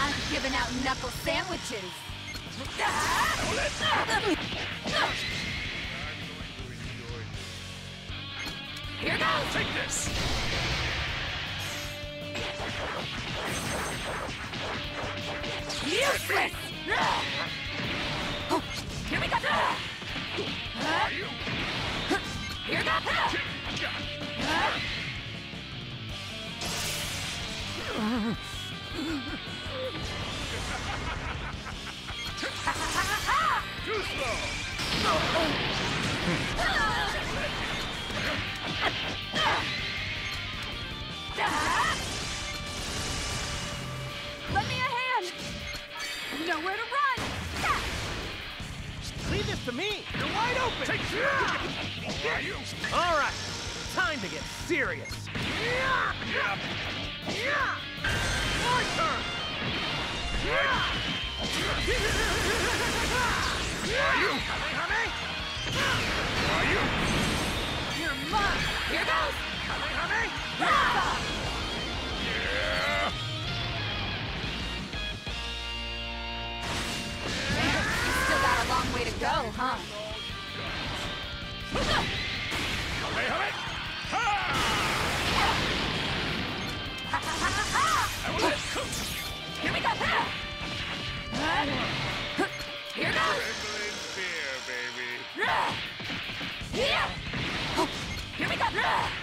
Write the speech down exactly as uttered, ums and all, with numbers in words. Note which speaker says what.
Speaker 1: I'm giving out knuckle sandwiches. Here goes!
Speaker 2: Take this!
Speaker 1: Useless! Here we go! Here goes!
Speaker 2: Too slow!
Speaker 1: Lend me a hand! Nowhere to run!
Speaker 3: Leave this to me! You're wide open!
Speaker 2: Take Are you?
Speaker 3: All right, time to get serious. My turn!
Speaker 2: Are you? Are you?
Speaker 1: You're mine! Here goes!
Speaker 2: Yeah!
Speaker 1: Still got a long way to go, huh?
Speaker 2: Kamehameha! Ha! I will let
Speaker 1: Here we go! Here goes!
Speaker 2: Trembling fear, baby.
Speaker 1: Here! Here we go!